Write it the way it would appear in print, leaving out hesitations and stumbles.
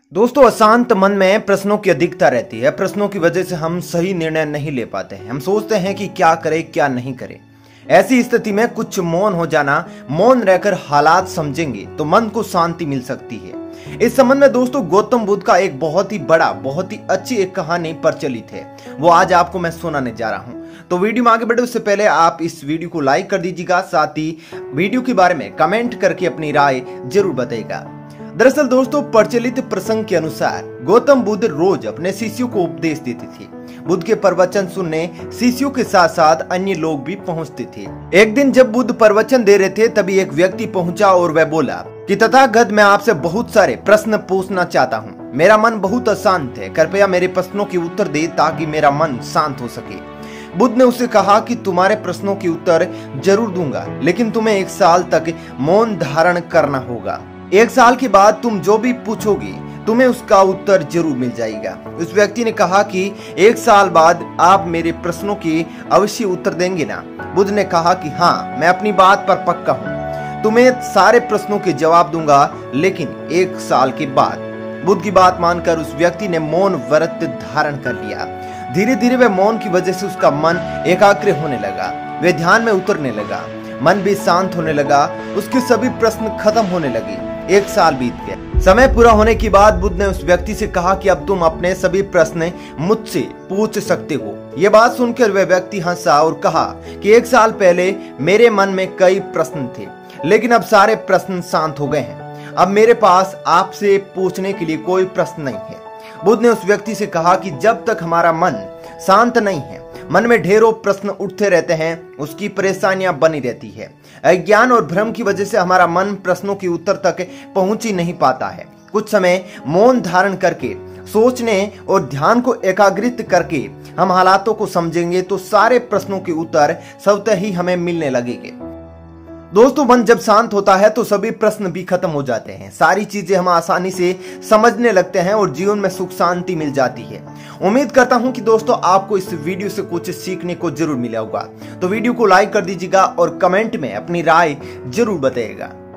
दोस्तों, अशांत मन में प्रश्नों की अधिकता रहती है। प्रश्नों की वजह से हम सही निर्णय नहीं ले पाते हैं। हम सोचते हैं कि क्या करें क्या नहीं करें। ऐसी स्थिति में कुछ मौन हो जाना, मौन रहकर हालात समझेंगे तो मन को शांति मिल सकती है। इस संबंध में दोस्तों, गौतम बुद्ध का एक बहुत ही बड़ा, बहुत ही अच्छी एक कहानी प्रचलित है। वो आज आपको मैं सुनाने जा रहा हूँ। तो वीडियो में आगे बढ़े उससे पहले आप इस वीडियो को लाइक कर दीजिएगा, साथ ही वीडियो के बारे में कमेंट करके अपनी राय जरूर बताइएगा। दरअसल दोस्तों, प्रचलित प्रसंग के अनुसार गौतम बुद्ध रोज अपने शिष्यों को उपदेश देते थे। बुद्ध के प्रवचन सुनने शिष्यों के साथ साथ अन्य लोग भी पहुंचते थे। एक दिन जब बुद्ध प्रवचन दे रहे थे, तभी एक व्यक्ति पहुंचा और वह बोला कि तथागत, मैं आपसे बहुत सारे प्रश्न पूछना चाहता हूँ। मेरा मन बहुत अशांत है, कृपया मेरे प्रश्नों के उत्तर दे ताकि मेरा मन शांत हो सके। बुद्ध ने उससे कहा कि तुम्हारे प्रश्नों के उत्तर जरूर दूंगा, लेकिन तुम्हें 1 साल तक मौन धारण करना होगा। 1 साल के बाद तुम जो भी पूछोगे तुम्हें उसका उत्तर जरूर मिल जाएगा। उस व्यक्ति ने कहा कि 1 साल बाद आप मेरे प्रश्नों के अवश्य उत्तर देंगे ना? बुद्ध ने कहा कि हाँ, मैं अपनी बात पर पक्का हूँ। तुम्हें सारे प्रश्नों के जवाब दूंगा, लेकिन 1 साल के बाद। बुद्ध की बात मानकर उस व्यक्ति ने मौन व्रत धारण कर लिया। धीरे धीरे वह मौन की वजह से उसका मन एकाग्र होने लगा। वह ध्यान में उतरने लगा, मन भी शांत होने लगा। उसके सभी प्रश्न खत्म होने लगे। 1 साल बीत गया। समय पूरा होने के बाद बुद्ध ने उस व्यक्ति से कहा कि अब तुम अपने सभी प्रश्न मुझसे पूछ सकते हो। यह बात सुनकर वह व्यक्ति हंसा और कहा कि 1 साल पहले मेरे मन में कई प्रश्न थे, लेकिन अब सारे प्रश्न शांत हो गए हैं। अब मेरे पास आपसे पूछने के लिए कोई प्रश्न नहीं है। बुद्ध ने उस व्यक्ति से कहा कि जब तक हमारा मन शांत नहीं है, मन में ढेरों प्रश्न उठते रहते हैं, उसकी परेशानियां बनी रहती है। अज्ञान और भ्रम की वजह से हमारा मन प्रश्नों के उत्तर तक पहुंच ही नहीं पाता है। कुछ समय मौन धारण करके, सोचने और ध्यान को एकाग्रित करके हम हालातों को समझेंगे तो सारे प्रश्नों के उत्तर स्वतः ही हमें मिलने लगेंगे। दोस्तों, मन जब शांत होता है तो सभी प्रश्न भी खत्म हो जाते हैं। सारी चीजें हम आसानी से समझने लगते हैं और जीवन में सुख शांति मिल जाती है। उम्मीद करता हूं कि दोस्तों आपको इस वीडियो से कुछ सीखने को जरूर मिला होगा। तो वीडियो को लाइक कर दीजिएगा और कमेंट में अपनी राय जरूर बताइएगा।